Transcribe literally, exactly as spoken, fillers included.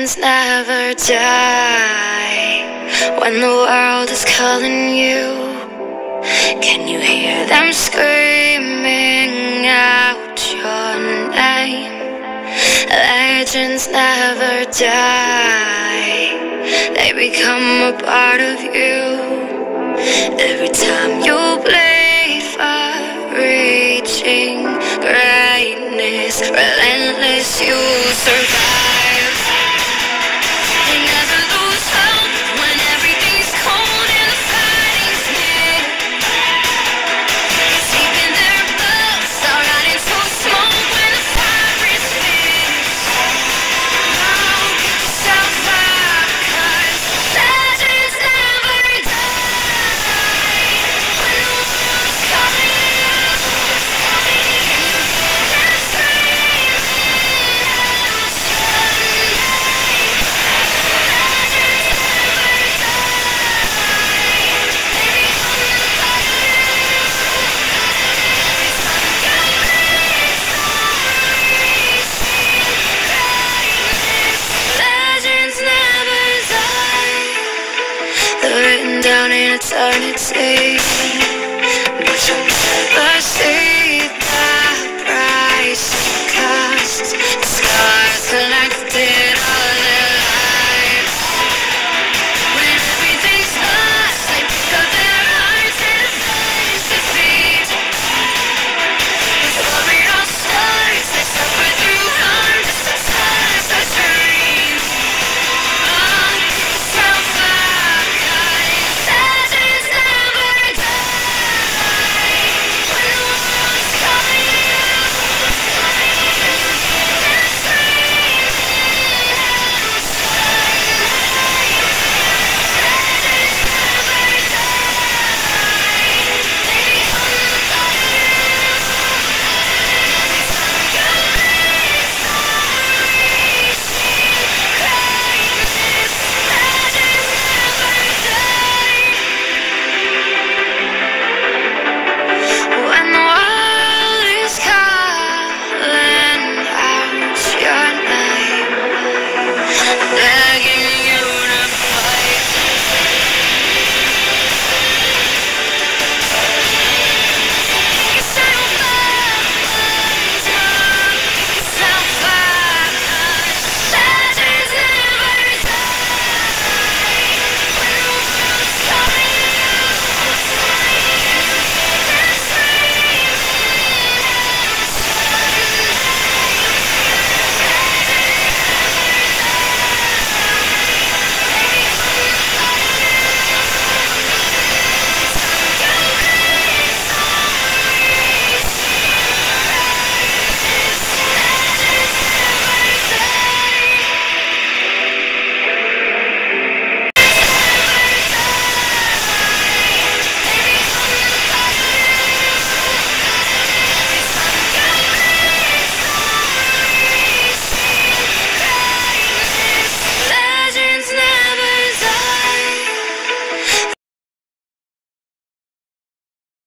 Legends never die. When the world is calling you, can you hear them screaming out your name? Legends never die. They become a part of you. Every time you play for reaching greatness, relentless, you survive. They never lose hope when everything's cold and the fighting's near. Deep in their blood, start into smoke when the fire is fierce. Now get yourself up, 'cause legends never die. When the world's calling you, can you hear them screaming out your name? Legends never die. They become a part of you. Every time you live for reaching greatness, legends never die. They're written down in eternity, but you'll never see.